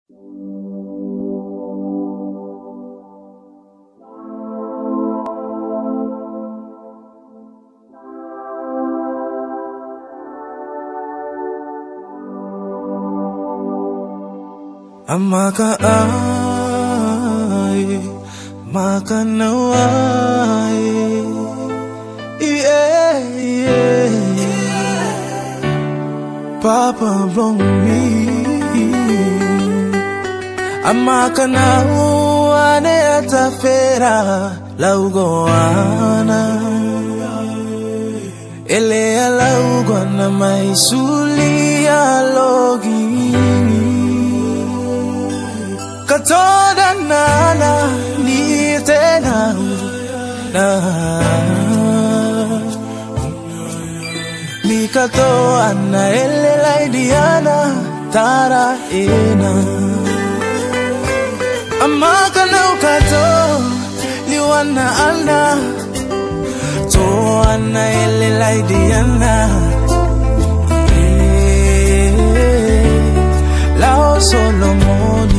Amaka ay makanaway, yeah, yeah. Papa wrong me. Amaka nawane atafera laugoana, ele laugona maisuli alogi. Katoda nana ni tena na ni katoa na ele laidiana tara ena amaka na ukato liwana ana to ana ele laidiana lao Solomoni.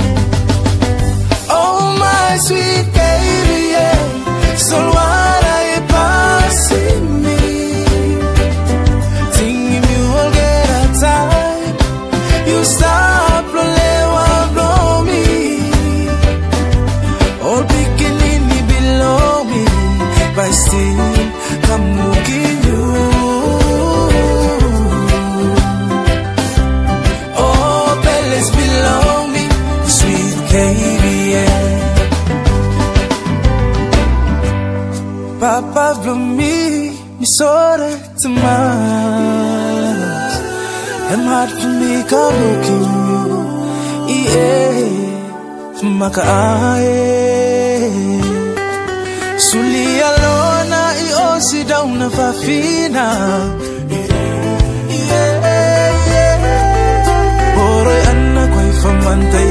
Sweet baby, yeah. So what are you passing me? Thinking you will get a time. You stop blow me. All bikini below me, but still come looking you. Oh, bellies below me, sweet baby, yeah. Papa blew me sorry to much. I'm hard for me, come looking you, yeah. Maka aye, suli alona I osi down na fafina, yeah, yeah. Oroy anna koi famanta